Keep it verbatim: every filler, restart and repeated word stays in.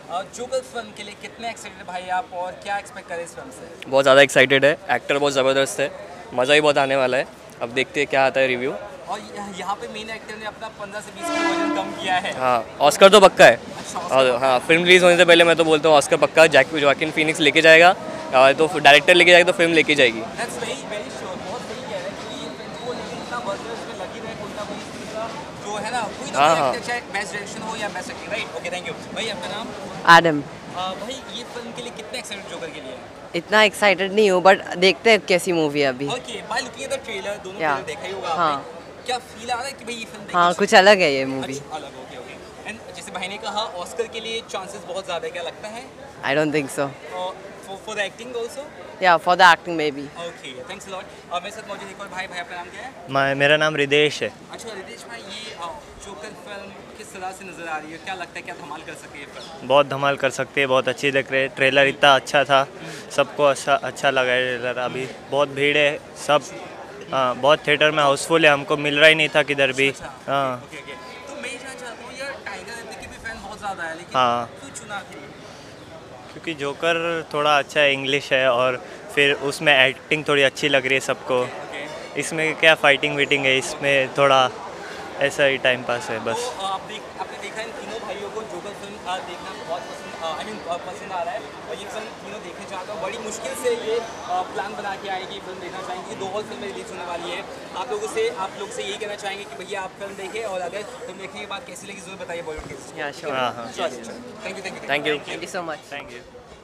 Joker film के लिए कितने एक्साइटेड भाई आप और क्या एक्सपेक्ट करें इस फिल्म से? बहुत ज़्यादा एक्साइटेड है, एक्टर बहुत ज़बरदस्त है, मज़ा ही बहुत आने वाला है। अब देखते हैं क्या आता है रिव्यू। और यह- यहाँ पे मेन एक्टर ने अपना पंद्रह से बीस किलो वजन कम किया है। हाँ, ऑस्कर तो पक्का है। अच्छा, और हाँ, फिल्म रिलीज़ होने से पहले मैं तो बोलता हूँ ऑस्कर पक्का। जैक जोआकिन फीनिक्स लेके जाएगा, और तो डायरेक्टर लेके जाएगा तो फिल्म लेके जाएगी। दैट्स वेरी वेरी श्योर, बहुत सही कह रहे हैं क्योंकि ये फिल्म को लेकर इतना वर्क है, उसमें लगी रहे कोई ना कोई इसका जो है ना कोई ना हाँ, कोई हाँ। एक्टर, चाहे बेस्ट डायरेक्शन हो या best acting, right? Okay, thank you भाई। आपका नाम? एडम। अ, भाई ये फिल्म के लिए कितने एक्साइटेड जोकर के लिए? इतना एक्साइटेड नहीं हूँ बट देखते हैं कैसी मूवी है अभी। Okay, by looking at the trailer, दोनों Yeah. ट्रेलर देखा ही होगा हाँ। आपने। क्या फील आ रहा है कि भाई ये फिल्म हाँ, देखी? कुछ अलग है ये मूवी। अच्छा, अलग, ओके ओके। एंड जैसे भाई ने कहा ऑस्कर के लिए चांसेस बहुत ज़्यादा है, क्या लगता है? I don't think so. For for the acting also? या for the acting maybe. Okay, thanks a lot. और मेरे साथ मौजूद एक और भाई, भाई आपका नाम क्या है? मैं मेरा नाम रिदेश है। अच्छा रितेश भाई, ये अ, जोकर फिल्म किस तरह से नज़र आ रही है? क्या लगता है क्या धमाल कर सके ये फिल्म? बहुत धमाल कर सकते हैं, बहुत अच्छी लग रही है। ट्रेलर इतना अच्छा था, सबको अच्छा अच्छा लगा है ट्रेलर। अभी बहुत भीड़ है, सब हाँ, बहुत थिएटर में हाउसफुल है, हमको मिल रहा ही नहीं था किधर भी। अच्छा, हाँ ओके ओके। तो मैं ये जानना चाहता हूँ यार, टाइगर हिल के भी फैन बहुत ज़्यादा है, लेकिन हाँ। क्यों चुना फिर? क्योंकि जोकर थोड़ा अच्छा है, इंग्लिश है, और फिर उसमें एक्टिंग थोड़ी अच्छी लग रही है सबको। ओके। इसमें क्या फाइटिंग वीटिंग है, इसमें थोड़ा ऐसा ही टाइम पास है बस। तो आप देख आपने देखा इन तीनों भाइयों को जोकर फिल्म आ, देखना बहुत पसंद आई मीन पसंद आ रहा है, और ये फिल्म तीनों देखने चाहता हूँ। बड़ी मुश्किल से ये प्लान बना के आएगी, फिल्म देखना चाहेंगे। दो और फिल्में रिलीज होने वाली है। आप लोगों से आप लोग से यही कहना चाहेंगे कि भैया आप फिल्म देखें, और अगर फिल्म देखने के बाद कैसी लगी जरूर बताइए बॉलीवुड के। या श्योर। हाँ हाँ thank you thank you thank you. Thank you so much. Thank you.